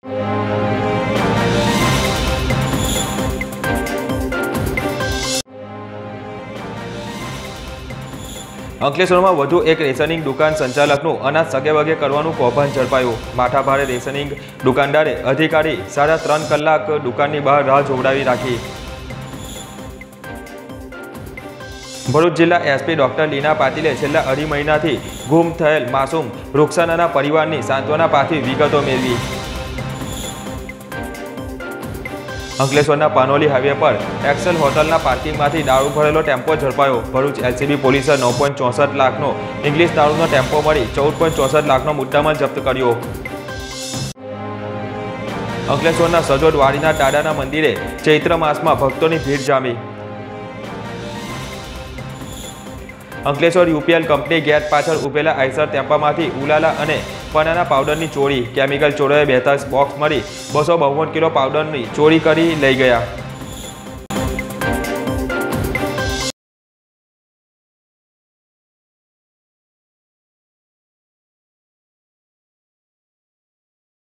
અંકલેશ્વરમાં વધુ એક રેશનિંગ દુકાન સંચાલકનું અનાજ સગેવગે કરવાનું કૌભાંડ ઝડપાયું। માથાભારે રેશનિંગ દુકાનદારે અધિકારી 3.5 કલાક દુકાનની બહાર રાહ જોવડાવી રાખી। ભરૂચ જિલ્લા એસપી ડોક્ટર લીના પાટીલે છેલ્લા 2.5 મહિનાથી ગુમ થયેલ માસૂમ રૂકસાનાના પરિવારની સાંત્વના પાઠવી વિગતો મેળવી। અંકલેશ્વરના પાનોલી હાઈવે પર એક્સેલ હોટલના પાર્કિંગમાંથી દારૂ ભરેલો ટેમ્પો ઝડપાયો। ભરૂચ એલસીબી પોલીસે 9.64 લાખનો ઇંગ્લિશ દારૂનો ટેમ્પો મળી 14.64 લાખનો મુદ્દામાલ જપ્ત કર્યો। અંકલેશ્વરના સજોદ વાડીના ટાડાના મંદિરે ચૈત્ર માસમાં ભક્તોની ભીડ જામી। અંકલેશ્વર યુપીએલ કંપની ગેટ પાછળ ઉભેલા આઈસર ટેમ્પામાંથી ઉલાલા અને પનાના પાવડરની ચોરી। કેમિકલ ચોરોએ 42 બોક્સ મળી 252 કિલો પાવડરની ચોરી કરી લઈ ગયા।